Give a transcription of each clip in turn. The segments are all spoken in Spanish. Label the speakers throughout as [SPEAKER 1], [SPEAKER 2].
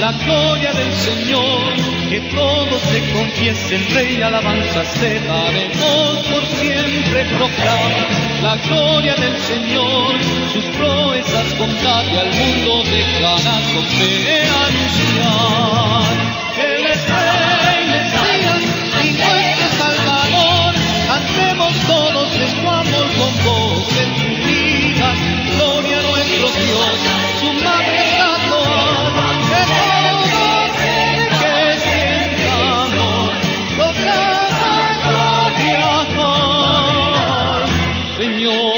[SPEAKER 1] la gloria del Señor, que todos le confiesen, Rey, alabanzas te daremos por siempre. Proclama la gloria del Señor, sus proezas contate al mundo, dejará con fe anunciar. Él es Rey, Mesías y nuestro Salvador, cantemos todos de su amor con voces unidas, gloria a nuestro Dios, su majestad loada, que todo que sienta amor, proclama gloria al Señor.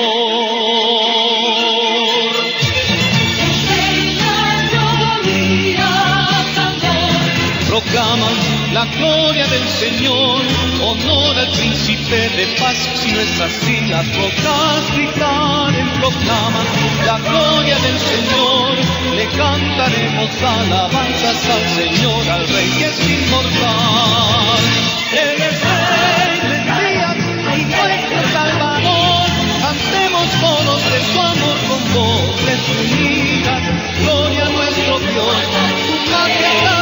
[SPEAKER 1] Proclaman la gloria del Señor, honor al príncipe de paz. Si no es así, las rocas gritaren. Proclaman la gloria del Señor, le cantaremos alabanzas al Señor, al Rey que es inmortal. Él es Rey, Mesías y nuestro Salvador, cantemos todos de su amor con voces unidas, gloria a nuestro Dios, su majestad.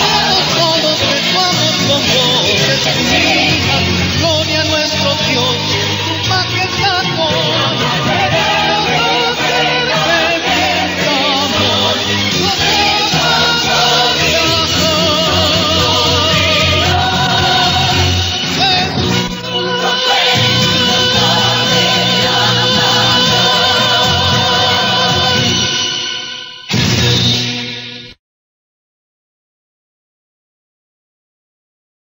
[SPEAKER 1] Gloria a nuestro Dios.